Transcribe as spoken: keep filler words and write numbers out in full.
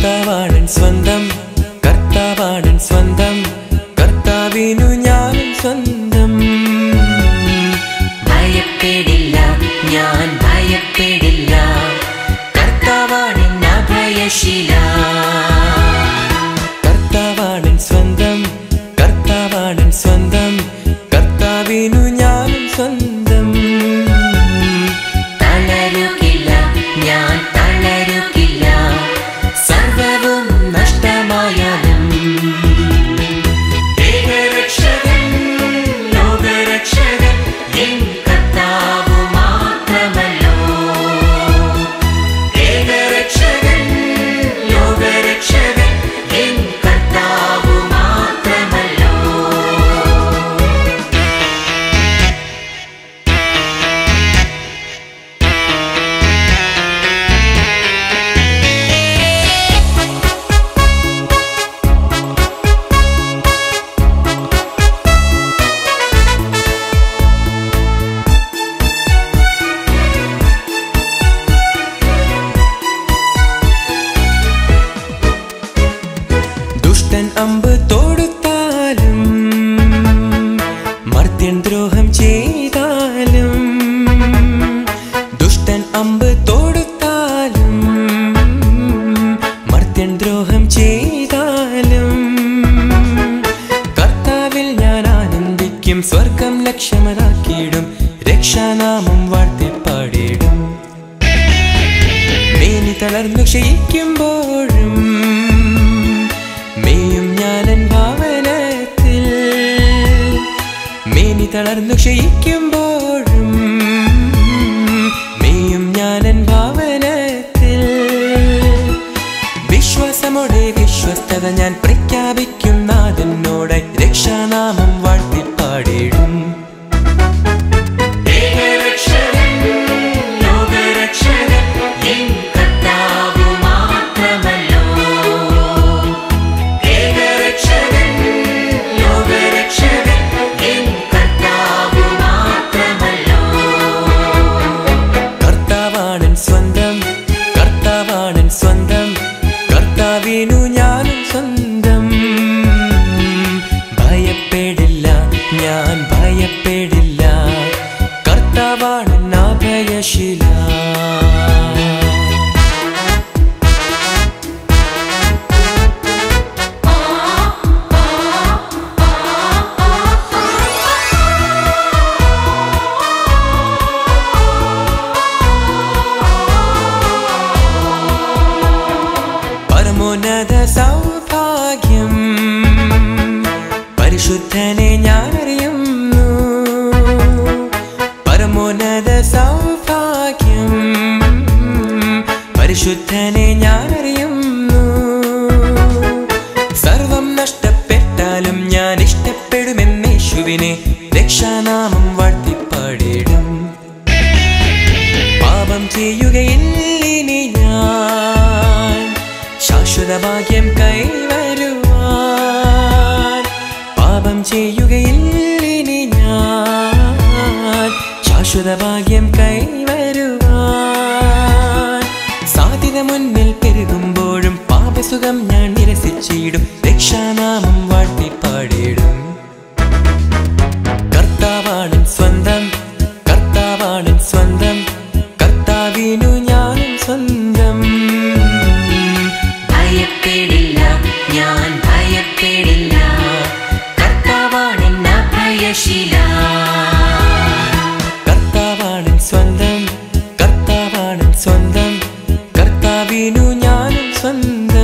കർത്താവാണൻ സ്വന്തം, കർത്താവാണൻ സ്വന്തം, കർത്താവിനു ഞാനും സ്വന്തം. ഭയപ്പെടില്ല, ഞാൻ ഭയപ്പെടില്ല, കർത്താവാണൻ അഭയശില. കർത്താവാണൻ സ്വന്തം, കർത്താവാണൻ സ്വന്തം, കർത്താവിനു ഞാനും സ്വന്തം. തളരുകില്ല, ഞാൻ തളരുകില്ല, സർവവും നഷ്ടമായാലും. ഏകരക്ഷകൻ, ലോകരക്ഷകൻ, എൻ കർത്താവ് മാത്രമല്ലോ. ഏകരക്ഷകൻ, ലോകരക്ഷകൻ, എൻ കർത്താവ് മാത്രമല്ലോ. ദുഷ്ടൻ അമ്പ് തൊടുത്താലും മർത്യൻ ദ്രോഹം ചെയ്താലും, ദുഷ്ടൻ അമ്പ് തൊടുത്താലും മർത്യൻ ദ്രോഹം ചെയ്താലും, കർത്താവിൽ ഞാൻ ആനന്ദിക്കും, സ്വർഗം ലക്ഷ്യമതാക്കിയിടും, രക്ഷാനാമം വാഴ്ത്തിപ്പാടിയിടും. മേനി തളർന്നു ക്ഷയിക്കുമ്പോഴും മേയും ഞാനൻ ഭാവനത്തിൽ, മേനി തളർന്നു ക്ഷയിക്കുമ്പോഴും മേയും ഞാനൻ ഭാവനത്തിൽ. വിശ്വാസമോടെ വിശ്വസ്തത ഞാൻ പ്രഖ്യാപിക്കും, നാഥനോടെ രക്ഷാനാമം വാഴ്ത്തിപ്പാടിയിടും. ഏകരക്ഷകൻ, ലോകരക്ഷകൻ, എൻ കർത്താവ് മാത്രമല്ലോ. ഏകരക്ഷകൻ, ലോകരക്ഷകൻ, എൻ കർത്താവ് മാത്രമല്ലോ. കർത്താവാണൻ സ്വന്തം, കർത്താവാണൻ സ്വന്തം, കർത്താവിനു ഞാനും സ്വന്തം. ഭയപ്പെടില്ല, ഞാൻ ഭയപ്പെടില്ല, കർത്താവാണൻ അഭയശില. പരമോന്നത സൗഭാഗ്യം പരിശുദ്ധനെ ഞാൻ അറിയുന്നു, പരമോന്നത സൗഭാഗ്യം പരിശുദ്ധനെ ഞാൻ അറിയുന്നു. സർവം നഷ്ടപ്പെട്ടാലും ഞാൻ ഇഷ്ടപ്പെടുമെന്നേശുവിനെ, രക്ഷാനാമം വാഴ്ത്തിപ്പാടിയിടും. പാപം ചെയ്യുകയില്ലിനി ഞാൻ, ശാശ്വത ഭാഗ്യം കൈവരുവാൻ. പാപം ചെയ്യുകയില്ലിനി ഞാൻ, ശാശ്വത ഭാഗ്യം കൈവരുവാൻ. സാധ്യത മുന്നിൽ പെരുകുമ്പോഴും പാപസുഖം ഞാൻ നിരസിച്ചിടും, രക്ഷാനാമം വാഴ്ത്തിപ്പാടിയിടും. കർത്താവാണൻ സ്വന്തം, കർത്താവാണൻ സ്വന്തം, കർത്താവിനു ഞാനും സ്വന്തം. ഭയപ്പെടില്ല, ഞാൻ ഭയപ്പെടില്ല, കർത്താവാണൻ അഭയശില. കർത്താവാണൻ സ്വന്തം, കർത്താവാണൻ സ്വന്തം, കർത്താവിനു ഞാനും സ്വന്തം.